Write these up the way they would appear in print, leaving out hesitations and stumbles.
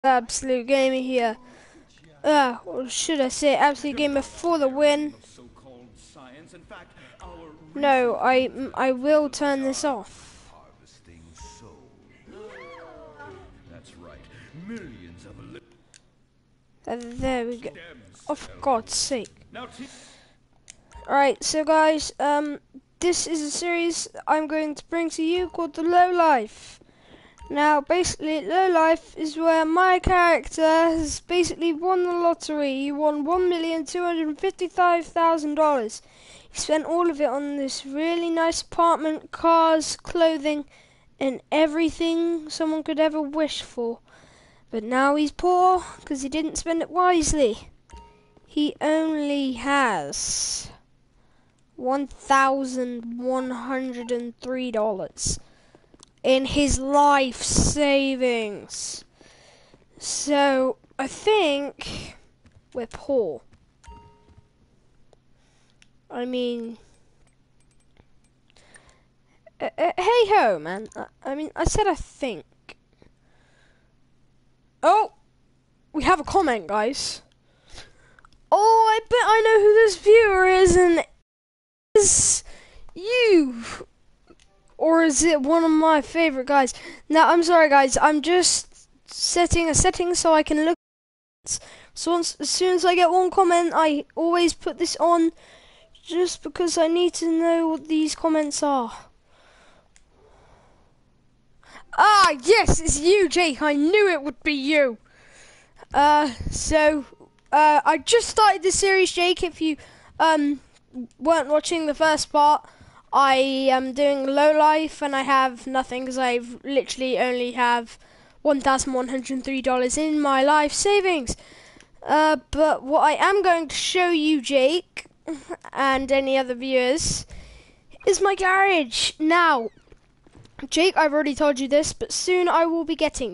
Absolute Gamer here. Or should I say Absolute Gamer for the win? No, I will turn this off. There we go. Oh, for God's sake. Alright, so guys, this is a series I'm going to bring to you called The Low Life. Now, basically, Low Life is where my character has basically won the lottery. He won $1,255,000. He spent all of it on this really nice apartment, cars, clothing, and everything someone could ever wish for. But now he's poor because he didn't spend it wisely. He only has $1,103 in his life savings. So I think we're poor. I mean, hey ho, man. I said I think. Oh, we have a comment, guys. Oh, I bet I know who this viewer is, and it's you. Or is it one of my favorite guys? Now, I'm sorry, guys. I'm just setting a setting so I can look. So as soon as I get one comment, I always put this on, just because I need to know what these comments are. Ah, yes, it's you, Jake. I knew it would be you. I just started this series, Jake. If you weren't watching the first part, I am doing Low Life, and I have nothing because I literally only have $1,103 in my life savings. But what I am going to show you, Jake, and any other viewers, is my garage. Now, Jake, I've already told you this, but soon I will be getting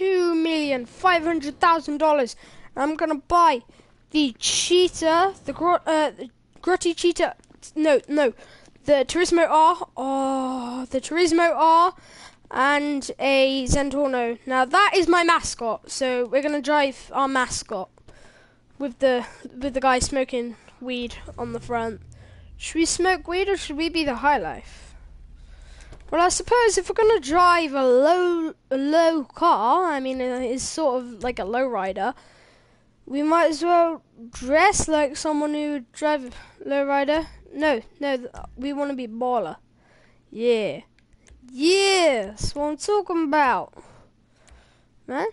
$2,500,000. I'm gonna buy the cheetah, the Grotty cheetah. No, the Turismo R. Oh, the Turismo R, and a Zentorno. Now that is my mascot. So we're gonna drive our mascot with the guy smoking weed on the front. Should we smoke weed or should we be the high life? Well, I suppose if we're gonna drive a low car, I mean, it's sort of like a low rider, we might as well dress like someone who would drive a low rider. No, we want to be baller. Yeah, that's what I'm talking about, man.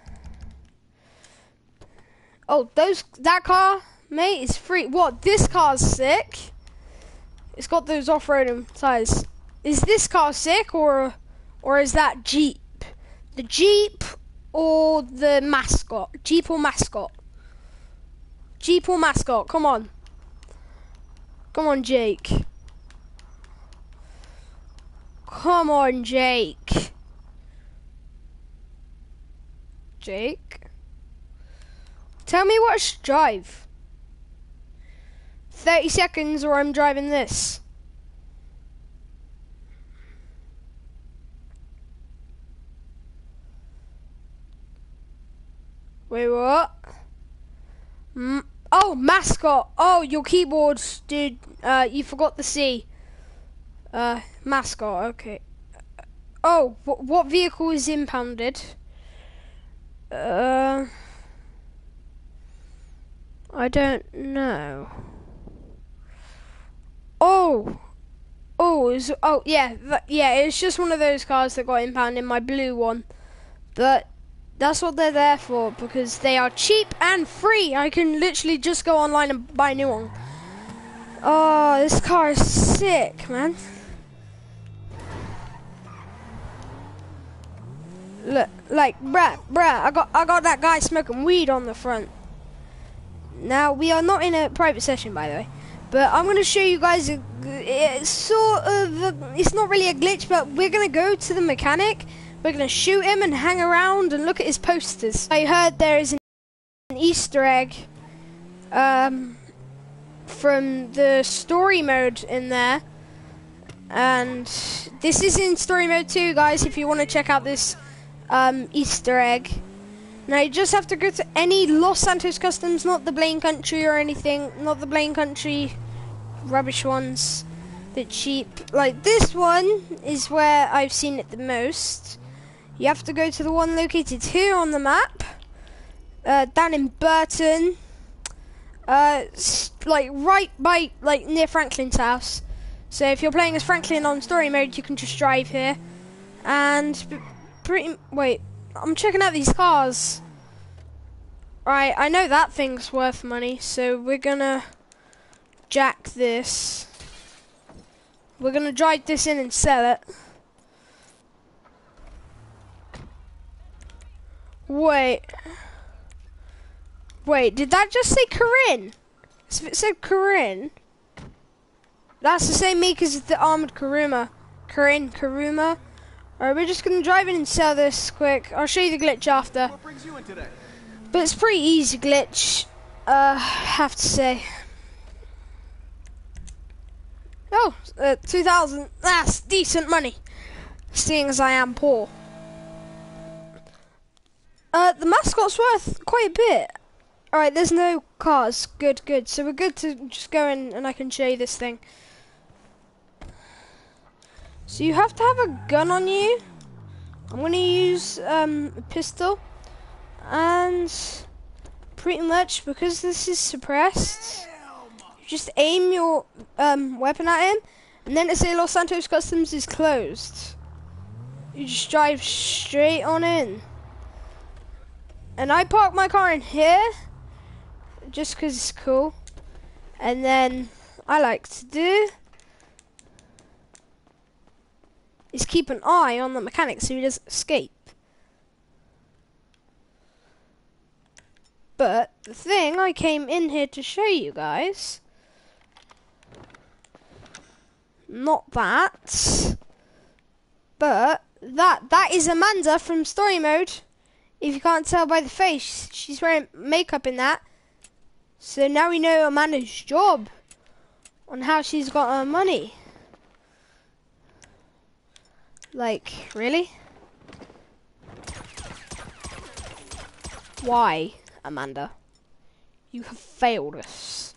Oh, that car, mate, is free. What? This car's sick. It's got those off-roading tires. Is this car sick, or is that Jeep? The Jeep or the mascot? Jeep or mascot? Jeep or mascot? Come on. Come on, Jake. Come on, Jake. Jake? Tell me what I should drive. 30 seconds or I'm driving this. Wait, what? Oh, mascot. Oh, your keyboard, dude. You forgot the C. Mascot, okay. Oh, what vehicle is impounded? I don't know. Yeah, it's just one of those cars that got impounded, my blue one. But that's what they're there for, because they are cheap and free. I can literally just go online and buy a new one. Oh, this car is sick, man. Look, like, bruh, I got that guy smoking weed on the front. Now, we are not in a private session, by the way, but I'm going to show you guys it's not really a glitch, but we're going to go to the mechanic. We're going to shoot him and hang around and look at his posters. I heard there is an Easter egg from the story mode in there. And this is in story mode too, guys, if you want to check out this Easter egg. Now you just have to go to any Los Santos Customs, not the Blaine Country or anything, not the Blaine Country rubbish ones, the cheap. Like this one is where I've seen it the most. You have to go to the one located here on the map, down in Burton, like right by, like near Franklin's house. So if you're playing as Franklin on story mode, you can just drive here. And wait, I'm checking out these cars. Right, I know that thing's worth money, so we're gonna jack this. We're gonna drive this in and sell it. Wait, did that just say Corinne? If it said Corinne, that's the same make as the armored Kuruma. Kuruma. Alright, we're just gonna drive in and sell this quick. I'll show you the glitch after. What brings you in today? But it's pretty easy glitch, I have to say. Oh, 2,000, that's decent money, seeing as I am poor. The mascot's worth quite a bit. Alright, there's no cars, good. So we're good to just go in and I can show you this thing. So you have to have a gun on you. I'm gonna use a pistol. And pretty much because this is suppressed, you just aim your weapon at him, and then to say Los Santos Customs is closed, you just drive straight on in. And I park my car in here just because it's cool. And then I like to do is keep an eye on the mechanic so he doesn't escape. But the thing I came in here to show you guys, not that, but that is Amanda from story mode. If you can't tell by the face, she's wearing makeup in that. So now we know Amanda's job on how she's got her money. Like, really? Why? Amanda, you have failed us.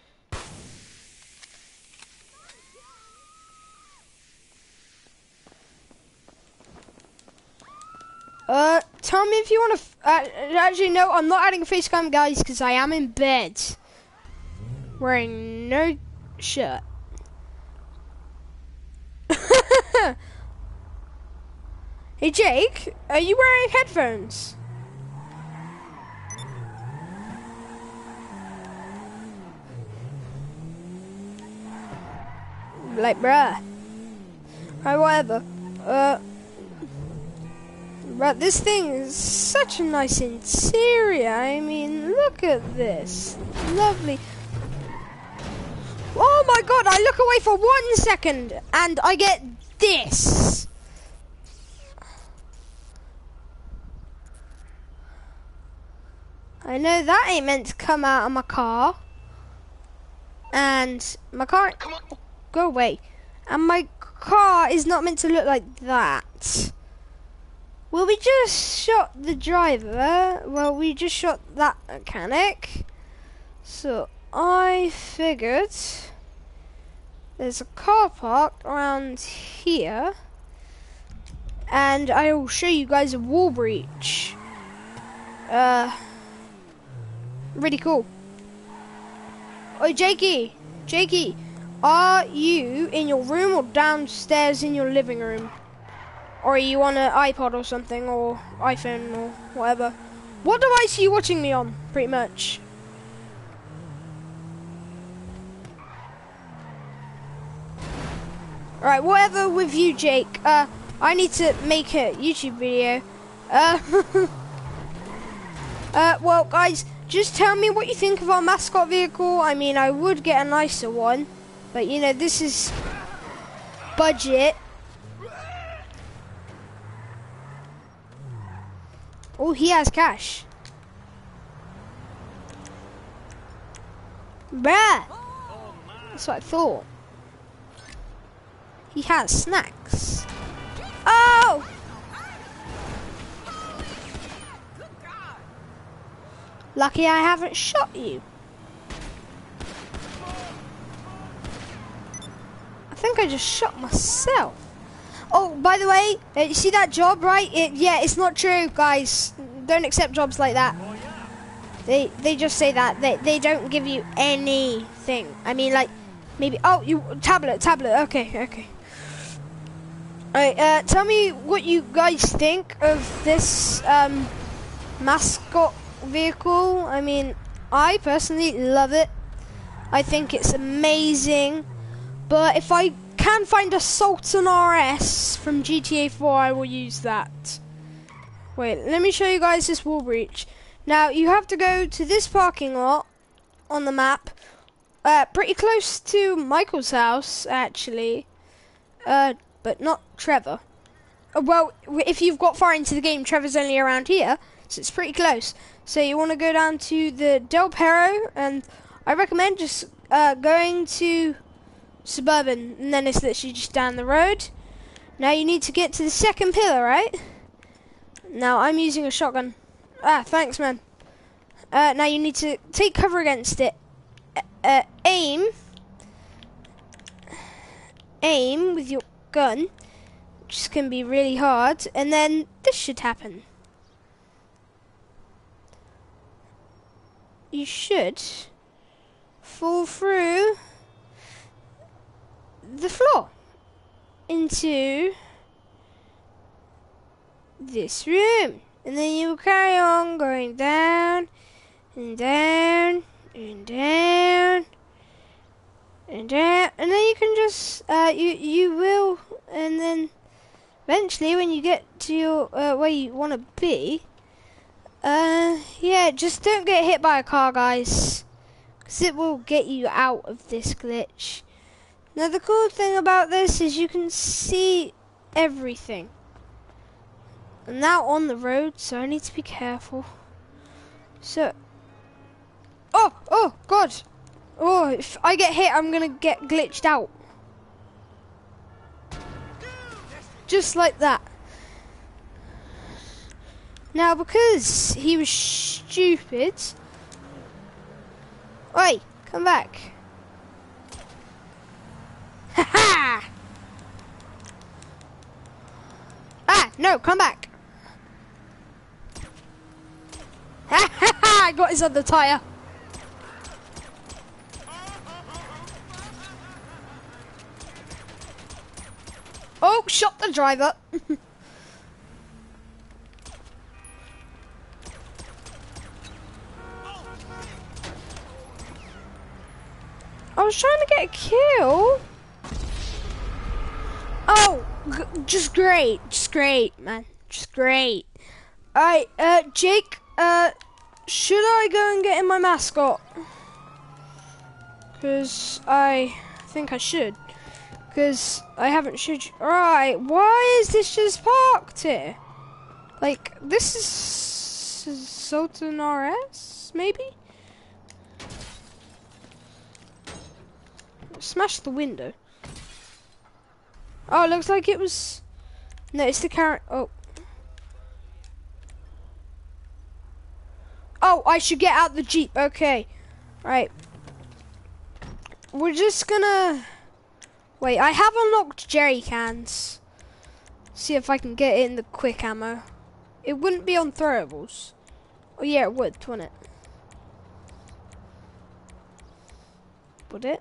Tell me if you want to. Actually, no, I'm not adding a face cam, guys, because I am in bed, wearing no shirt. Hey, Jake, are you wearing headphones? Like, bruh. Right, whatever. But this thing is such a nice interior. I mean, look at this. Lovely. Oh my god, I look away for 1 second and I get this. I know that ain't meant to come out of my car. And my car... Come on. Go away. And my car is not meant to look like that. Well, we just shot the driver. Well, we just shot that mechanic. So I figured there's a car parked around here. And I will show you guys a wall breach. Really cool. Oh, Jakey. Are you in your room or downstairs in your living room? Or are you on an iPod or something, or iPhone or whatever? What device are you watching me on, pretty much? Alright, whatever with you, Jake. I need to make a YouTube video. Well, guys, just tell me what you think of our mascot vehicle. I mean, I would get a nicer one. But, you know, this is budget. Oh, he has cash. Bruh. That's what I thought. He has snacks. Oh! Lucky I haven't shot you. I think I just shot myself. Oh, by the way, you see that job, right? Yeah, it's not true, guys. Don't accept jobs like that. They just say that. They don't give you anything. I mean, like, maybe... Oh, tablet. Okay. Alright, tell me what you guys think of this mascot vehicle. I mean, I personally love it. I think it's amazing. But if I can find a Sultan RS from GTA 4, I will use that. Wait, let me show you guys this wall breach. Now, you have to go to this parking lot on the map. Pretty close to Michael's house, actually. But not Trevor. Well, if you've got far into the game, Trevor's only around here, so it's pretty close. So you want to go down to the Del Perro, and I recommend just going to Suburban, and then it's literally just down the road. Now you need to get to the second pillar, right? Now I'm using a shotgun. Ah, thanks, man. Now you need to take cover against it. Aim with your gun, which can be really hard, and then this should happen. You should fall through the floor into this room, and then you will carry on going down and down and down and down, and then you can just you will, and then eventually when you get to your where you want to be, yeah, just don't get hit by a car, guys, because it will get you out of this glitch. Now the cool thing about this is you can see everything. I'm now on the road, so I need to be careful. So, oh God. Oh, if I get hit, I'm gonna get glitched out. Just like that. Now, because he was stupid... Oi, come back. Ha-ha! Ah, no, come back. Ha-ha-ha! I got his other tire. Oh, shot the driver. I was trying to get a kill. Oh, just great, man, just great. Alright, Jake, should I go and get in my mascot? Because I think I should. Because I haven't showed you. Alright, why is this just parked here? Like, this is Sultan RS, maybe? Smash the window. Oh, it looks like it was... No, it's the carrot. Oh. Oh, I should get out the Jeep. Okay. Right. We're just gonna... Wait, I have unlocked jerry cans. See if I can get it in the quick ammo. It wouldn't be on throwables. Oh yeah, it would, wouldn't it? Would it?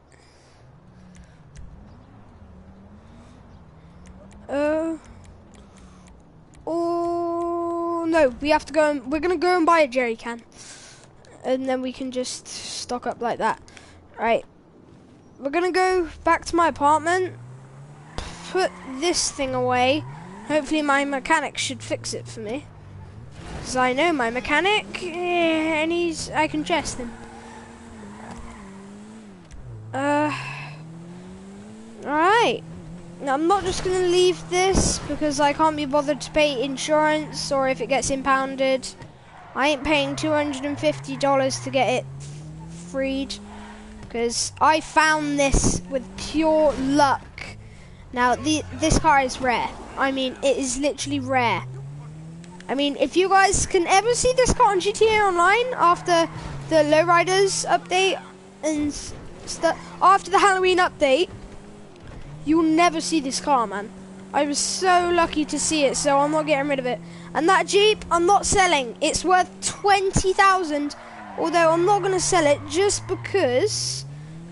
Oh no, we have to go and we're gonna go and buy a jerry can. And then we can just stock up like that. Right. We're gonna go back to my apartment, put this thing away. Hopefully my mechanic should fix it for me. Because I know my mechanic, and I can trust him. Alright. Now I'm not just gonna leave this because I can't be bothered to pay insurance, or if it gets impounded. I ain't paying $250 to get it freed. Because I found this with pure luck. Now, this car is rare. I mean, it is literally rare. I mean, if you guys can ever see this car on GTA Online after the Lowriders update and stuff, after the Halloween update, you'll never see this car, man. I was so lucky to see it, so I'm not getting rid of it. And that Jeep, I'm not selling. It's worth 20,000, although I'm not going to sell it just because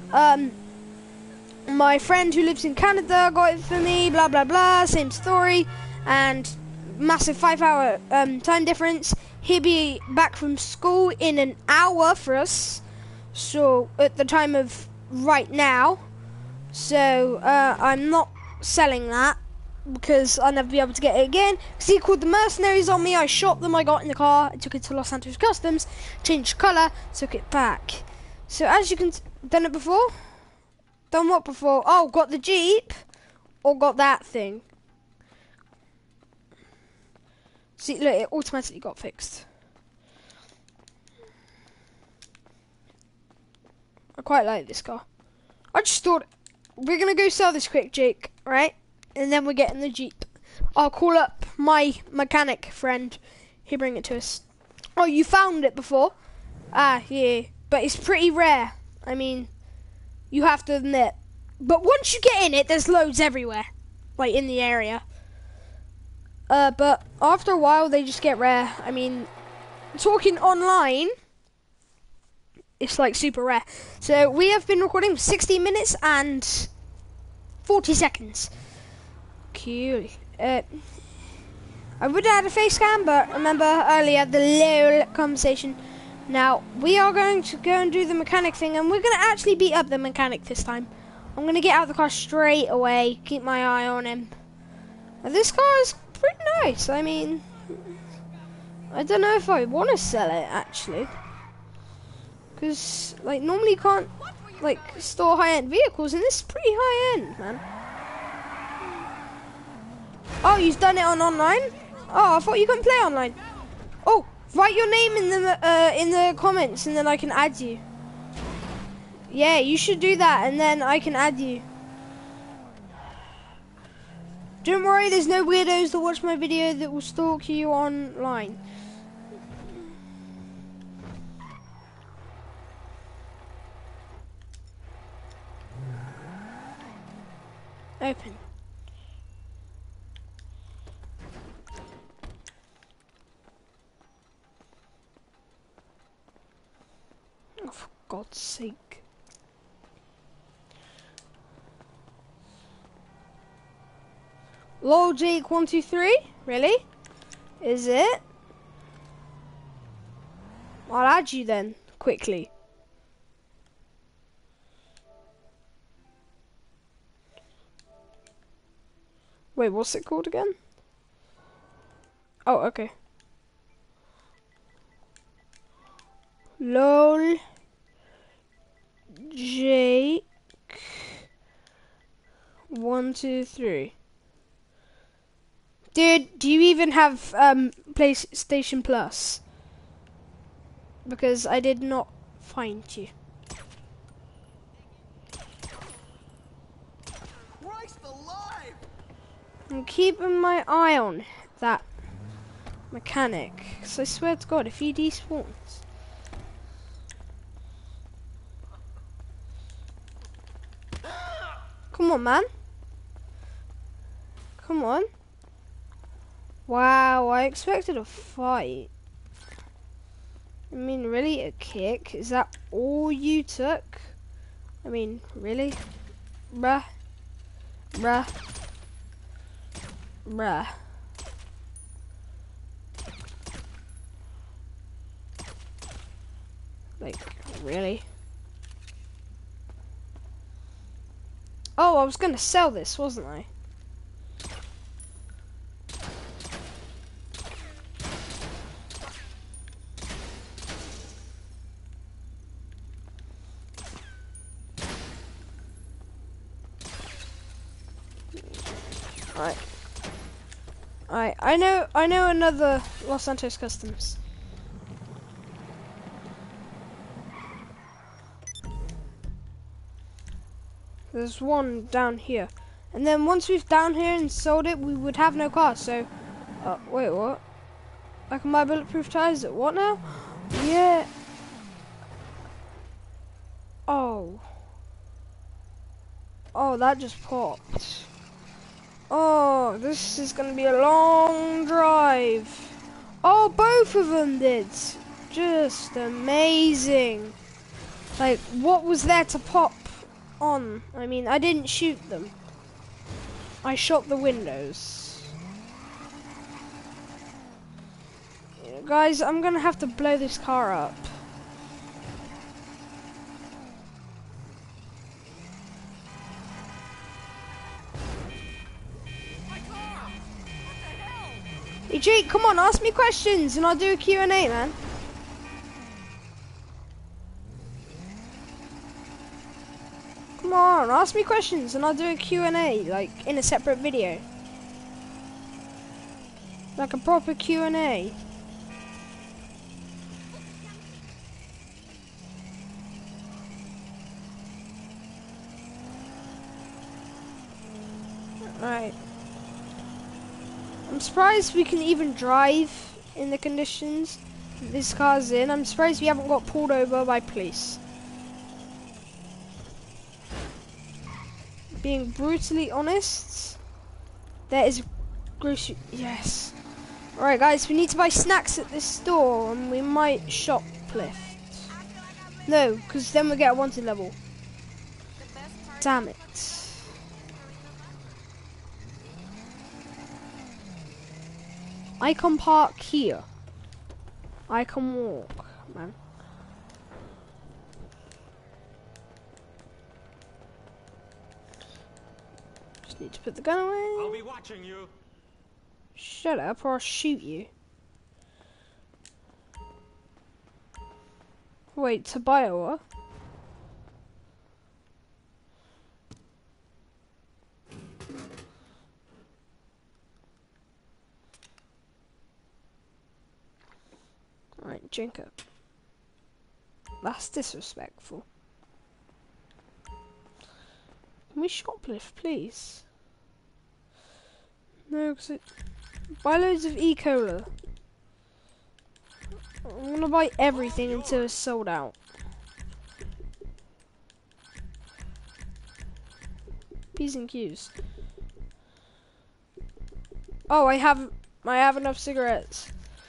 my friend who lives in Canada got it for me, blah, blah, blah, same story, and massive 5-hour time difference. He'll be back from school in an hour for us, so at the time of right now, so I'm not selling that because I'll never be able to get it again, because he called the mercenaries on me. I shot them, I got in the car, I took it to Los Santos Customs, changed colour, took it back. So as you can, done it before? Done what before? Oh, got the Jeep, or got that thing. See, look, it automatically got fixed. I quite like this car. I just thought, we're going to go sell this quick, Jake, right? And then we're getting the Jeep. I'll call up my mechanic friend. He'll bring it to us. Oh, you found it before? Ah, yeah. But it's pretty rare. I mean, you have to admit. But once you get in it, there's loads everywhere. Like, in the area. But after a while, they just get rare. I mean, talking online, it's like super rare. So we have been recording 60 minutes and 40 seconds. Cool. I would have had a face cam, but remember earlier the LOL conversation. Now we are going to go and do the mechanic thing, and we're going to actually beat up the mechanic this time. I'm going to get out of the car straight away, keep my eye on him. Now, this car is pretty nice. I mean, I don't know if I want to sell it actually, because like normally you can't like store high-end vehicles, and this is pretty high-end, man. Oh, you've done it on online? Oh, I thought you couldn't play online. Oh, write your name in the comments, and then I can add you. Yeah, you should do that, and then I can add you. Don't worry, there's no weirdos that watch my video that will stalk you online. Open. Oh, for God's sake. Lol Jake 123? Really? Is it? I'll add you then, quickly. Wait, what's it called again? Oh, okay. Lol Jake 123. Dude, do you even have PlayStation Plus? Because I did not find you. Christ alive! I'm keeping my eye on that mechanic, because I swear to God, if he despawns. Come on, man. Come on. Wow, I expected a fight. I mean, really? A kick? Is that all you took? I mean, really? Bruh. Bruh. Bruh. Like, really? Oh, I was gonna sell this, wasn't I? Alright, I know another Los Santos Customs. There's one down here. And then once we've down here and sold it, we would have no car, so... wait, what? I can buy bulletproof tires. What now? Yeah. Oh. Oh, that just popped. Oh, this is gonna be a long drive. Oh, both of them did. Just amazing. Like, what was there to pop on? I mean, I didn't shoot them. I shot the windows. Yeah, guys, I'm gonna have to blow this car up. Hey Jake, come on, ask me questions and I'll do a Q&A, man. Come on, ask me questions and I'll do a Q&A, like, in a separate video. Like a proper Q&A. Right. I'm surprised we can even drive in the conditions this car's in. I'm surprised we haven't got pulled over by police. Being brutally honest, there is grocery. Yes. Alright, guys, we need to buy snacks at this store and we might shoplift. No, because then we get a wanted level. Damn it. I can park here. I can walk, man. Just need to put the gun away. I'll be watching you. Shut up or I'll shoot you. Wait, to buy a what? Alright, drink up. That's disrespectful. Can we shoplift, please? No, because buy loads of E-Cola. I'm gonna buy everything until it's sold out. P's and Q's. Oh, I have enough cigarettes.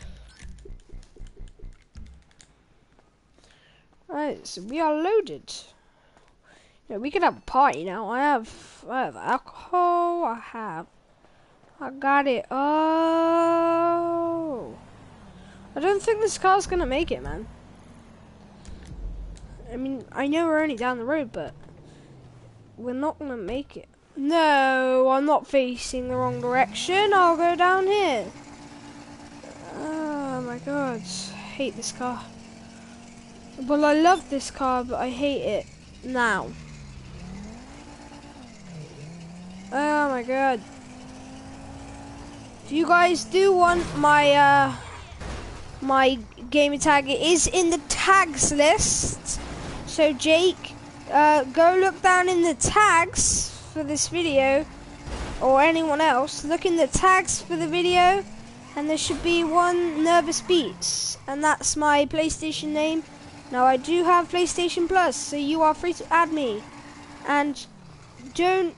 Right, so we are loaded. Yeah, we can have a party now. I have alcohol. I got it. Oh, I don't think this car's gonna make it, man. I mean, I know we're only down the road, but we're not gonna make it. No, I'm not facing the wrong direction. I'll go down here. Oh my god, I hate this car. Well, I love this car, but I hate it now. Oh my god. If you guys do want my my gamer tag, it is in the tags list. So Jake, go look down in the tags for this video, or anyone else. Look in the tags for the video, and there should be one Nervous Beats, and that's my PlayStation name. Now I do have PlayStation Plus, so you are free to add me. And don't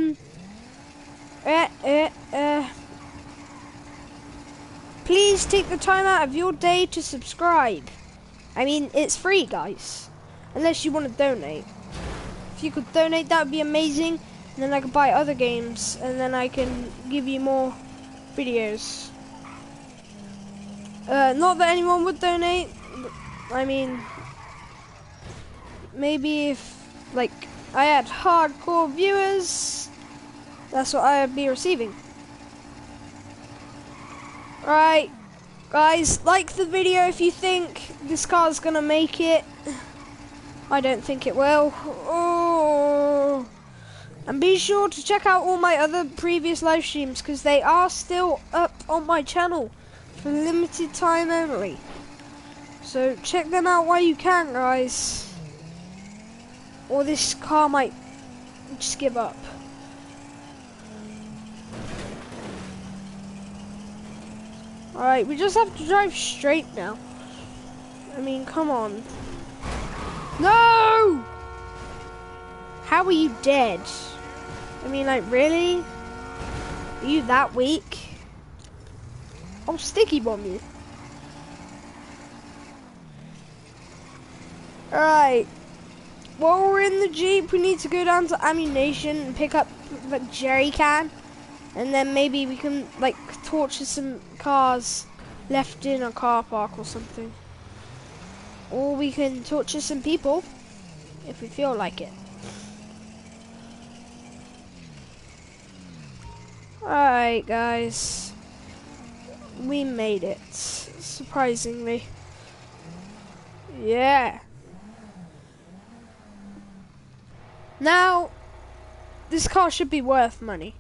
please take the time out of your day to subscribe. I mean, it's free, guys, unless you want to donate. If you could donate, that would be amazing, and then I could buy other games, and then I can give you more videos. Not that anyone would donate. I mean, maybe if, like, I had hardcore viewers, that's what I would be receiving. Right, guys, like the video if you think this car's gonna make it. I don't think it will. Oh. And be sure to check out all my other previous live streams, because they are still up on my channel for limited time only. So check them out while you can, guys. Or this car might just give up. Alright, we just have to drive straight now. I mean, come on. No! How are you dead? I mean, like, really? Are you that weak? I'll sticky bomb you. Alright. While we're in the Jeep, we need to go down to Ammunition and pick up the jerry can. And then maybe we can, like, torture some cars left in a car park or something. Or we can torture some people if we feel like it. Alright, guys. We made it, surprisingly. Yeah. Now, this car should be worth money.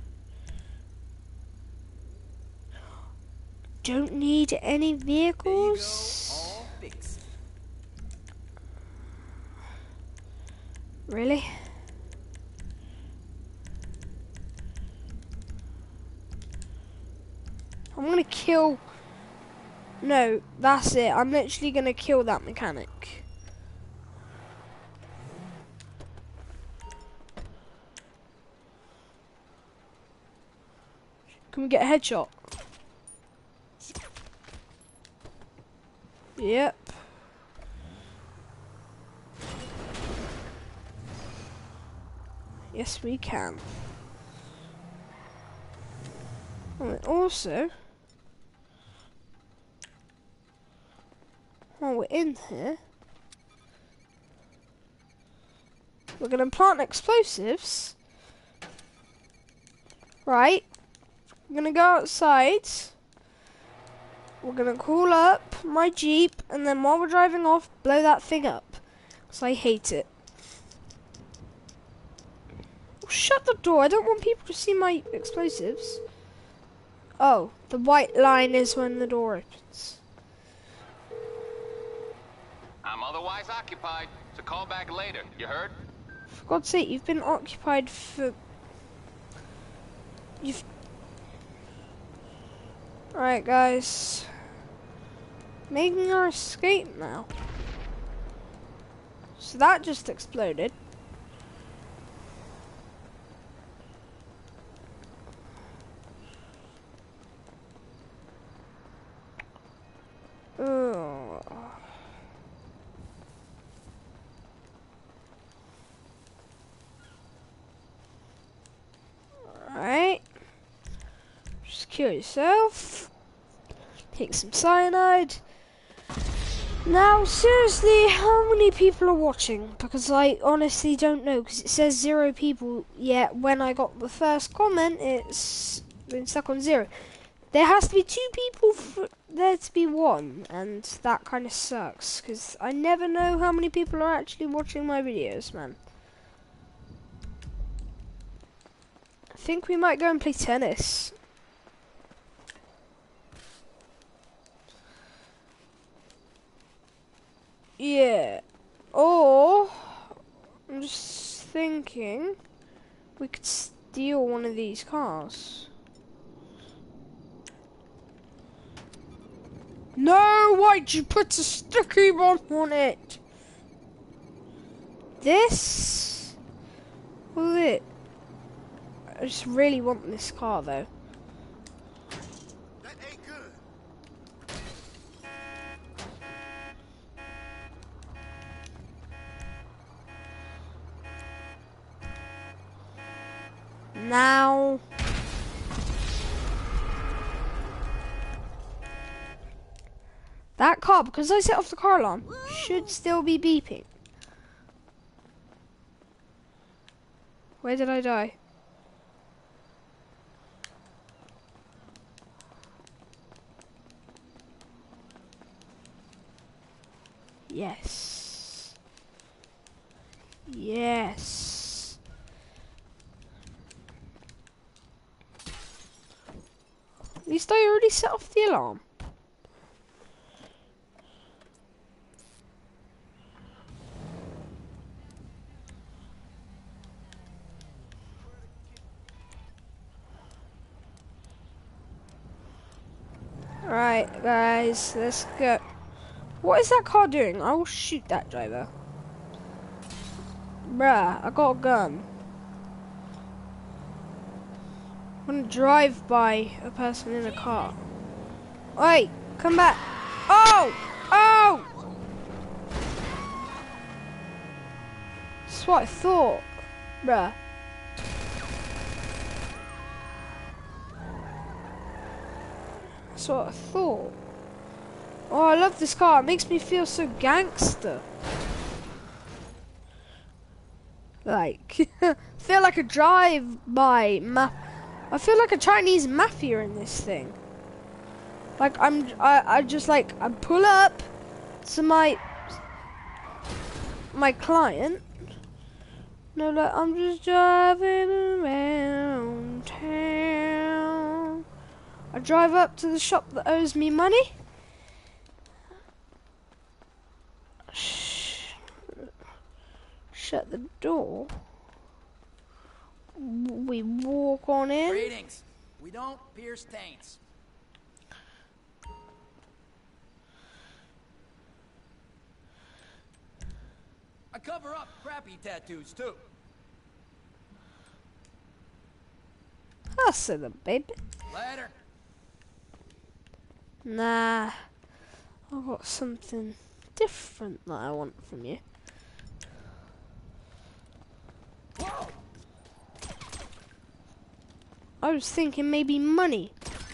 Don't need any vehicles. There you go, all fixed. Really? I'm gonna kill... No, that's it. I'm literally gonna kill that mechanic. Can we get a headshot? Yep. Yes, we can. And also, while we're in here, we're going to plant explosives. Right. We're going to go outside. We're going to call up my Jeep, and then while we're driving off, blow that thing up. Because I hate it. Shut the door. I don't want people to see my explosives. Oh, the white line is when the door opens. I'm otherwise occupied, so call back later. You heard? For God's sake, you've been occupied for... Alright, guys. Making our escape now. So that just exploded. Ugh. Alright. Just kill yourself. Take some cyanide. Now, seriously, how many people are watching? Because I honestly don't know, because it says 0 people, yet when I got the first comment, it's been stuck on 0. There has to be 2 people for there to be 1, and that kind of sucks, because I never know how many people are actually watching my videos, man. I think we might go and play tennis. Yeah. Or, I'm just thinking, we could steal one of these cars. No, why'd you put a sticky bomb on it? This? Will it? I just really want this car though. That ain't good. Now. That car, because I set off the car alarm, should still be beeping. Where did I die? Yes. Yes. At least I already set off the alarm. Alright, guys, let's go. What is that car doing? I will shoot that driver. Bruh, I got a gun. I'm gonna drive by a person in a car. Oi, come back. Oh! Oh! That's what I thought. Bruh. That's what I thought. Oh, I love this car. It makes me feel so gangster. Like, feel like a drive-by map. I feel like a Chinese mafia in this thing. Like I just like I pull up to my client. No, like I'm just driving around town. I drive up to the shop that owes me money. Shut the door. We walk on in. Greetings. We don't pierce taints. I cover up crappy tattoos too. I'll say them, baby. Later. Nah, I've got something different that I want from you. Whoa! I was thinking maybe money.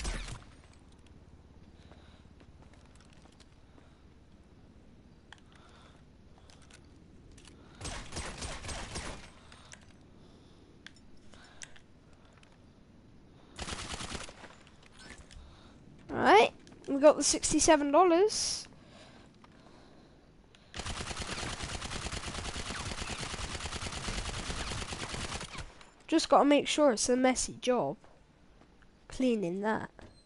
Alright, we got the $67. Just gotta make sure it's a messy job. Cleaning that.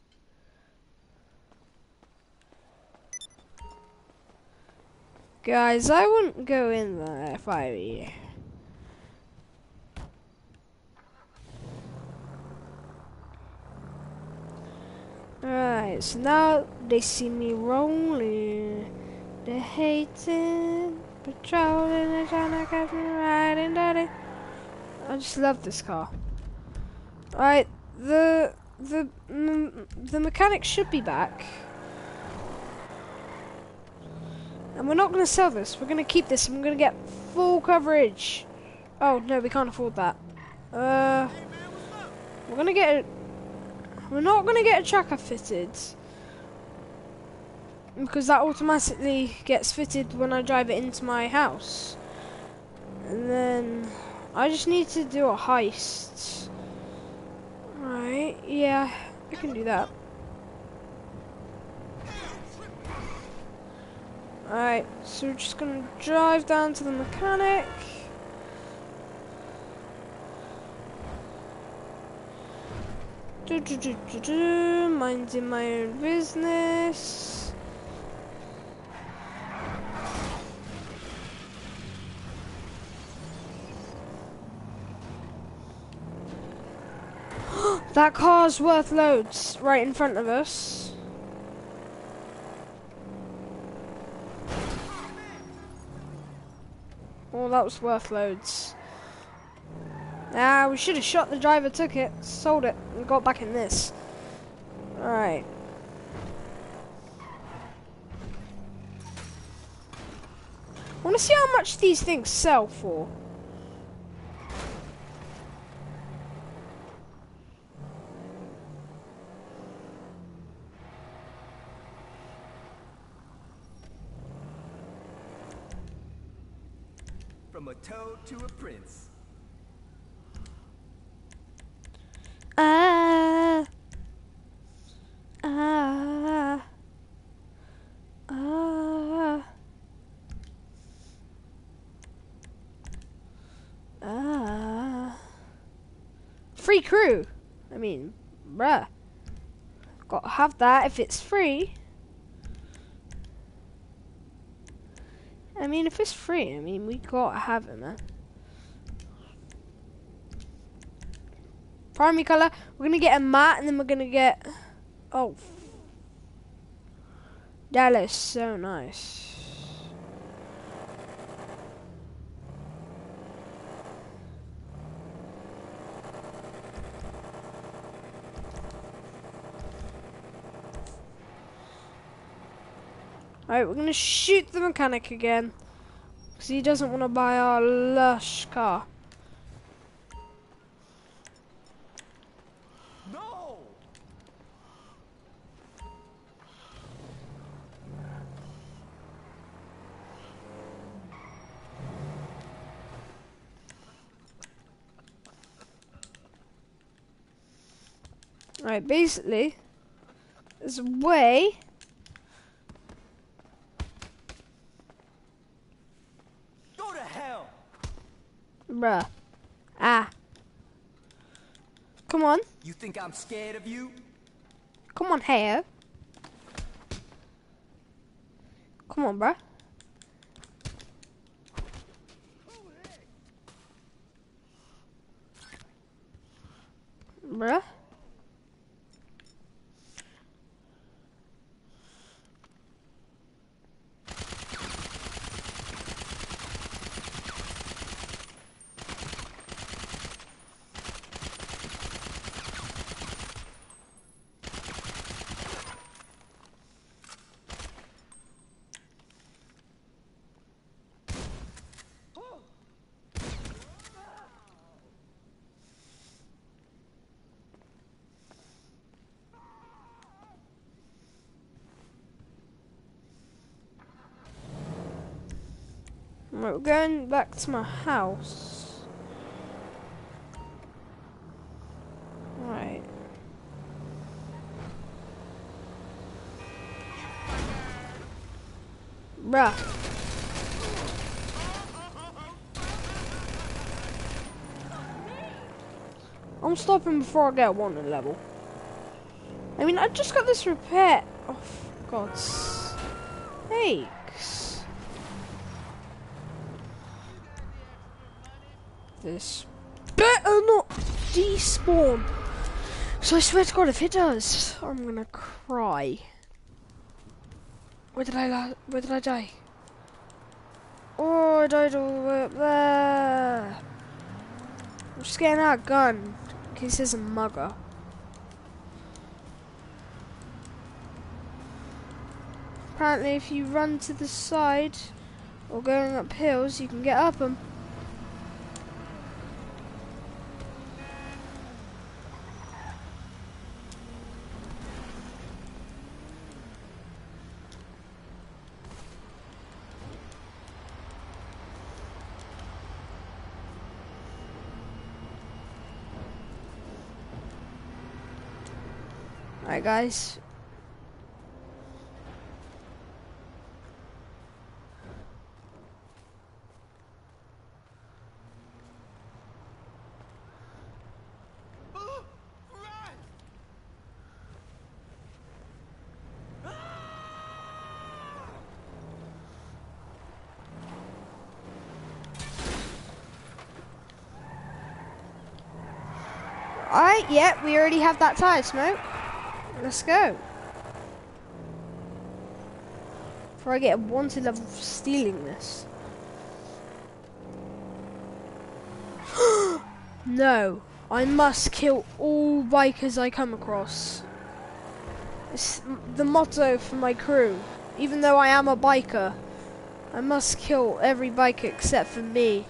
Guys, I wouldn't go in there if I were you. Alright, so now they see me rolling. They're hating, patrolling, they're trying to catch me riding dirty. I just love this car. Alright, the mechanic should be back. And we're not going to sell this. We're going to keep this and we're going to get full coverage. Oh, no, we can't afford that. We're going to get it. We're not going to get a tracker fitted. Because that automatically gets fitted when I drive it into my house. And then I just need to do a heist. Right, yeah, I can do that. Alright, so we're just gonna drive down to the mechanic. Minding my own business. That car's worth loads right in front of us. Oh, that was worth loads. Ah, we should have shot the driver, took it, sold it, and got back in this. Alright. I want to see how much these things sell for. From a toad to a prince. Ah. Ah. Ah. Ah. Free crew. I mean, bruh. Gotta have that if it's free. I mean, if it's free, I mean, we gotta have it, man. Primary color, we're gonna get a matte, and then we're gonna get... Oh. That is so nice. Alright, we're gonna shoot the mechanic again. Because he doesn't want to buy our lush car. No! Alright, basically, there's a way. Go to hell! Bruh. Ah. Come on. You think I'm scared of you? Come on, Heo. Come on, bruh. Bruh. Right, we're going back to my house. Right. Bruh. I'm stopping before I get wanted level. I mean, I just got this repair. Oh, for God's sakes. This better not despawn. So I swear to God, if it does, I'm gonna cry. Where did I die? Oh, I died all the way up there. I'm just getting out a gun in case there's a mugger. Apparently, if you run to the side or going up hills, you can get up them. Alright, guys. Alright, yeah, we already have that tire smoke. Let's go. Before I get a wanted level for stealing this. No, I must kill all bikers I come across. It's the motto for my crew. Even though I am a biker, I must kill every biker except for me.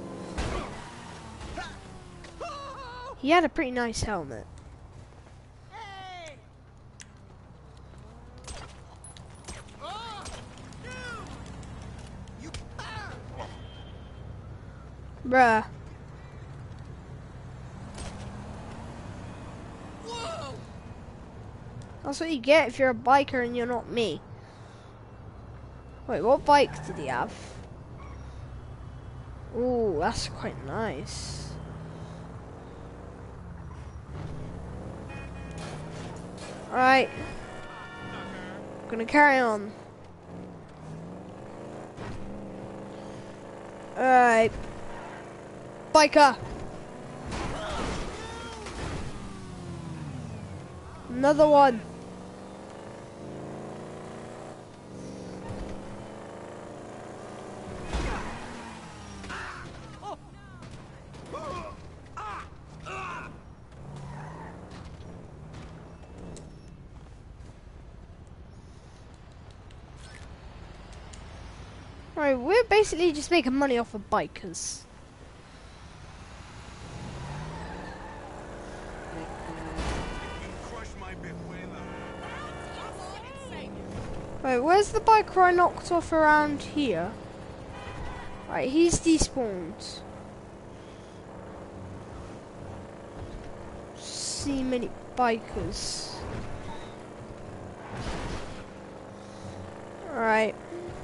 He had a pretty nice helmet. Bruh. Whoa! That's what you get if you're a biker and you're not me. Wait, what bike did he have? Ooh, that's quite nice. Alright. Gonna carry on. Alright. Biker! Another one. Right, we're basically just making money off of bikers. Right, where's the biker I knocked off around here? Right, he's despawned. See many bikers. Alright.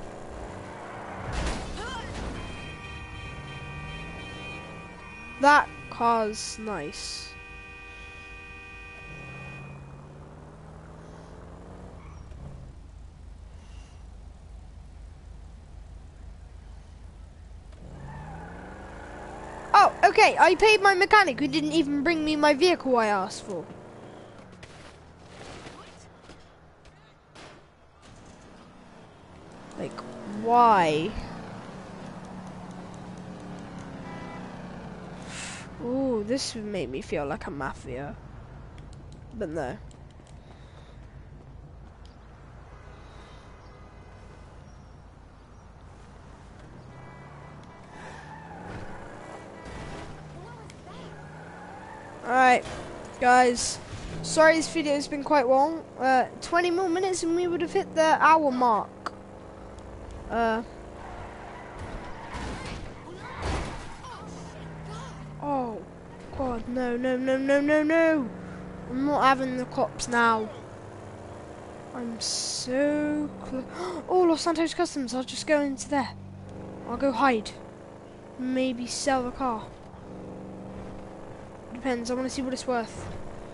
That car's nice. Oh, okay, I paid my mechanic who didn't even bring me my vehicle I asked for. Like, why? Ooh, this would make me feel like a mafia. But no. Alright, guys. Sorry this video has been quite long. 20 more minutes and we would have hit the hour mark. Oh, God, no, no, no, no, no, no. I'm not having the cops now. I'm so close. Oh, Los Santos Customs. I'll just go into there. I'll go hide. Maybe sell the car. Depends. I want to see what it's worth.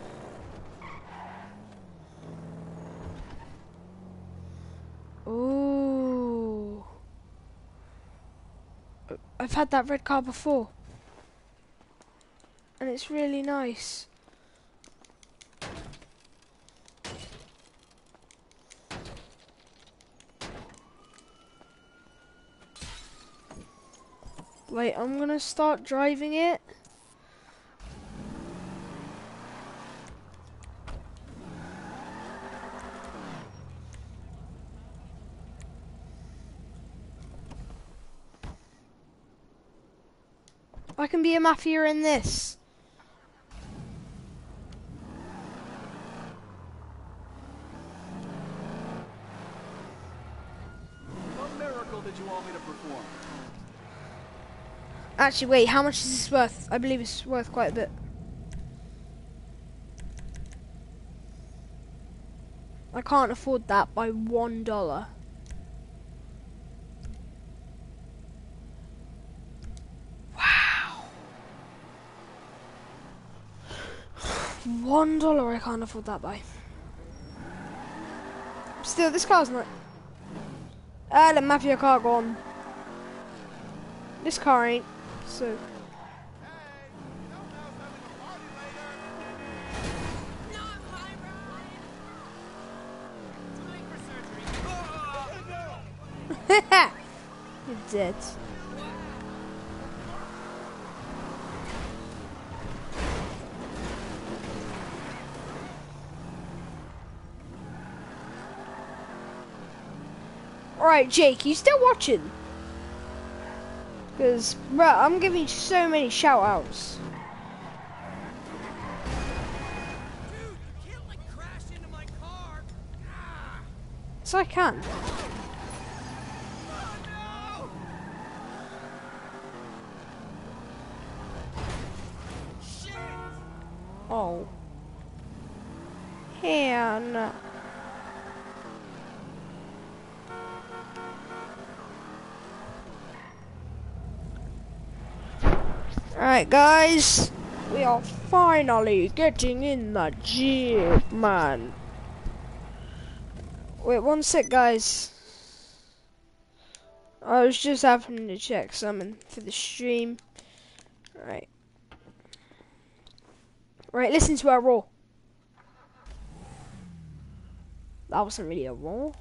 Oh. I've had that red car before. And it's really nice. Wait, I'm gonna start driving it. I can be a mafia in this. What miracle did you want me to perform? Actually, wait, how much is this worth? I believe it's worth quite a bit. I can't afford that by $1. Wow. $1 I can't afford that by. Still, this car's not... the mafia car gone. This car ain't, so... You're dead. Alright, Jake, you still watching? Because, bro, I'm giving you so many shout-outs. Dude, you can't like crash into my car. Ah! So I can. Oh, no! Shit! Oh. Hell no. Alright guys, we are finally getting in the Jeep, man. Wait, one sec guys. I was just having to check something for the stream. Right. Right, listen to our roar. That wasn't really a roar.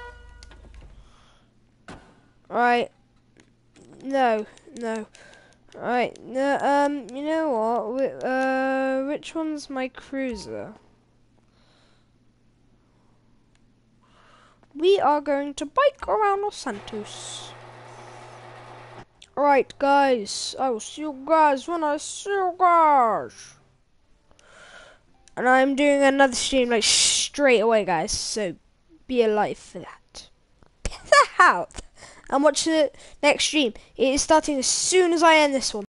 Right. No, no. Alright, you know what? Which one's my cruiser? We are going to bike around Los Santos. Alright, guys. I will see you guys when I see you guys. And I'm doing another stream like straight away, guys. So be alive for that. Peace out. And watch the next stream. It is starting as soon as I end this one.